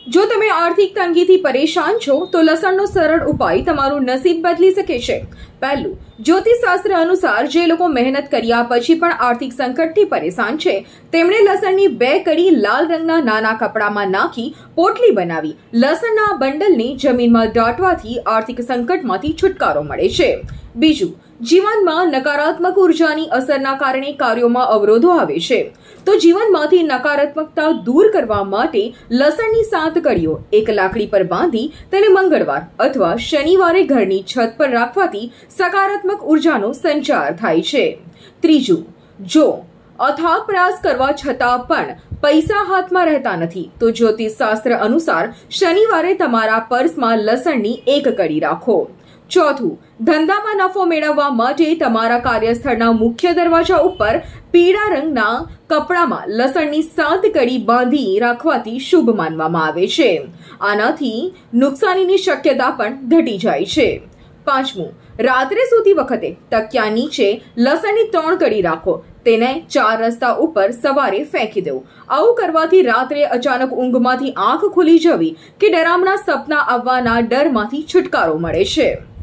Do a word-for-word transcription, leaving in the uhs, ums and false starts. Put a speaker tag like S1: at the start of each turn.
S1: જો તમે આર્થિક તંગીથી પરેશાન છો તો લસણનો સરળ ઉપાય તમારું નસીબ બદલી શકે છે। પહેલું, જ્યોતિષશાસ્ત્ર અનુસાર જે લોકો મહેનત કર્યા પછી પણ આર્થિક સંકટથી પરેશાન છે તેમણે લસણની બે કડી લાલ રંગના નાના કપડામાં નાખી પોટલી બનાવી લસણના બંડલને જમીનમાં દાટવાથી આર્થિક સંકટમાંથી છુટકારો મળે છે। બીજું, જીવનમાં નકારાત્મક ઉર્જાની અસરના કારણે કાર્યોમાં અવરોધો આવે છે તો જીવનમાંથી નકારાત્મકતા દૂર કરવા માટે લસણની સાત કડીઓ એક લાકડી પર બાંધી તેને મંગળવાર અથવા શનિવારે ઘરની છત પર રાખવાથી સકારાત્મક ઉર્જાનો સંચાર થાય છે। ત્રીજું, જો અથાગ પ્રયાસ કરવા છતાં પણ પૈસા હાથમાં રહેતા નથી તો જ્યોતિષશાસ્ત્ર અનુસાર શનિવારે તમારા પર્સમાં લસણની એક કડી રાખો। ચોથું, ધંધામાં નફો મેળવવા માટે તમારા કાર્યસ્થળના મુખ્ય દરવાજા ઉપર પીળા રંગના કપડામાં લસણની સાત કડી બાંધી રાખવાથી શુભ માનવામાં આવે છે। આનાથી નુકસાનીની શક્યતા પણ ઘટી જાય છે। પાંચમું, રાત્રે સૂતી વખતે તકિયા નીચે લસણની ત્રણ કડી રાખો, તેને ચાર રસ્તા ઉપર સવારે ફેંકી દો। આવું કરવાથી રાત્રે અચાનક ઊંઘમાંથી આંખ ખુલી જવી કે ડરામણા સપના આવવાના ડરમાંથી છુટકારો મળે છે।